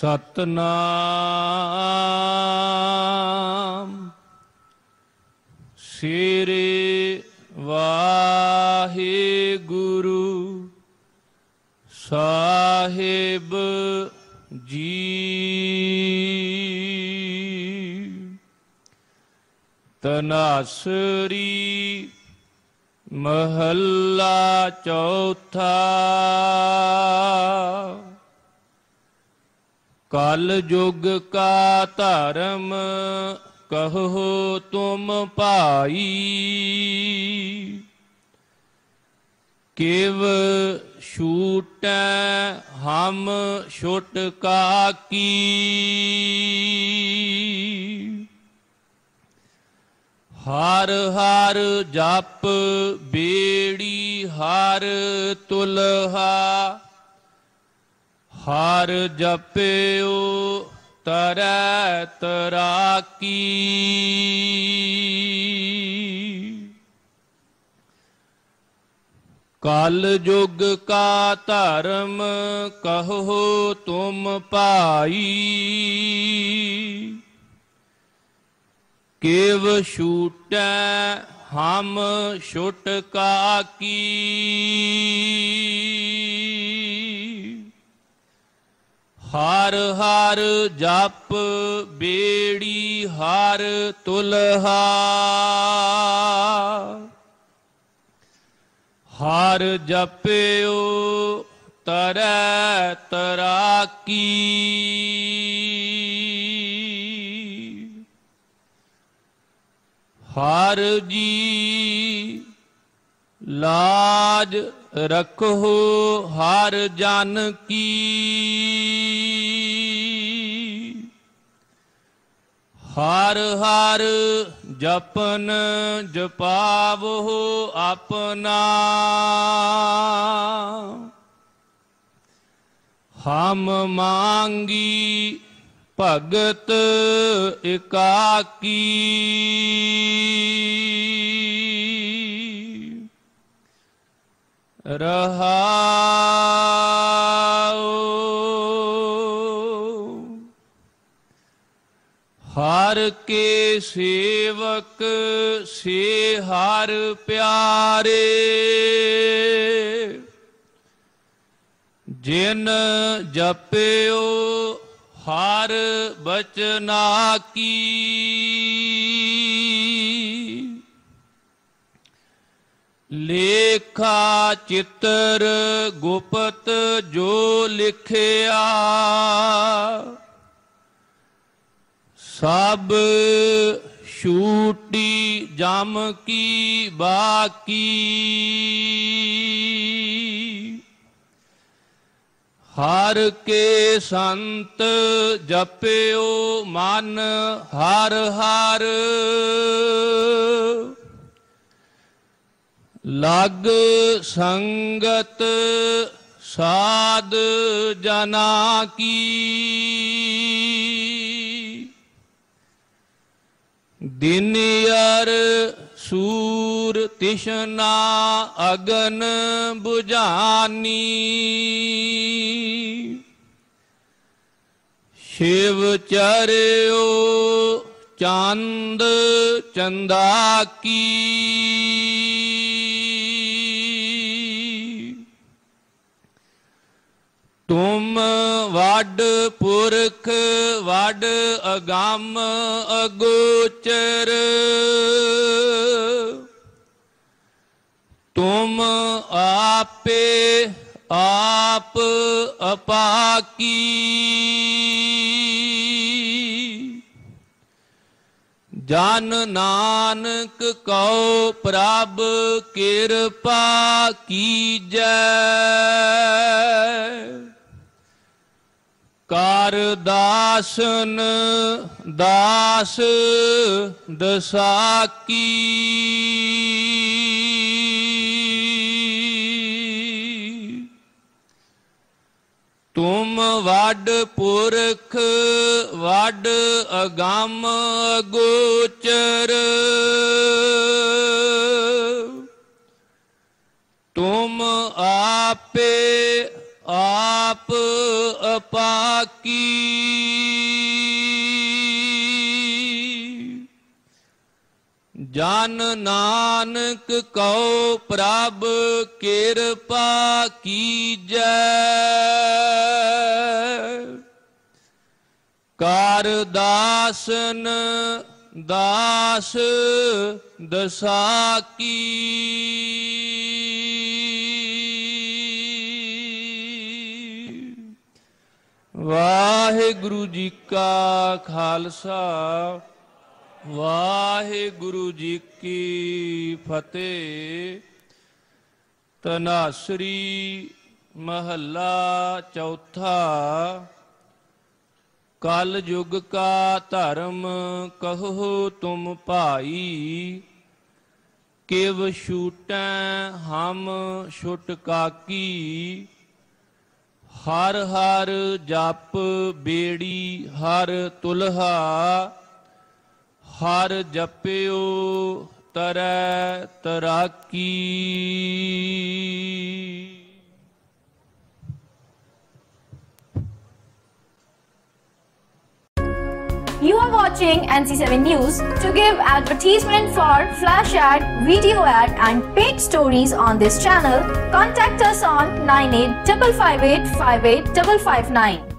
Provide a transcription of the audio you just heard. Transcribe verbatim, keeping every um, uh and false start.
सतनाम श्री वाहिगुरु साहिब जी। तनासरी महला चौथा। कल युग का धर्म कहो तुम भाई, किव छूटै हम छुटका की। हर हर जप बेड़ी हर तुलहा, हर जप्यो तरै तराकी। कल युग का धर्म कहो तुम भाई, केव छूटै हम छुटका की। हर हर जप बेड़ी हर तुलहा, हर जप्यो तरै तराकी। हर जी लाज रखो हर जन की, हर हर जपन जपावो अपना। हम मांगी भगत एकाकी, रहाओ। हर के सेवक से हर प्यारे, जिन जप्यो हर बचना की। लेखा चित्र गुप्त जो लिखिया, सब छूटी जम की बाकी। हर के संत जप्यो मन हर हर, लग संगत साध जना की। दिन अर सूर तिष्णा अगन बुझानी, शिव चर्यो चांद चंदा की। तुम वड पुरख वड अगम अगोचर, तुम आपे आप अपाकी। जन नानक कौ प्रभ कृपा कीजै, कर दासन दास दसाकी। तुम वड पुरख वड अगम अगोचर, तुम आपे आप अपाकी। की। जन नानक कहो प्रभ किरपा कीजै। कार दासन दास दशा की। वाहिगुरु जी का खालसा वाहिगुरु जी की फतेह। तनासरी महला चौथा। कल युग का धर्म कहो तुम भाई। किव छूटै हम छुट काकी। हर हर जप बेड़ी हर तुलहा। हर जपियो तरੈ तराकी। You are watching N C seven News. To give advertisement for flash ad, video ad and paid stories on this channel, contact us on nine eight five five eight five eight five five nine.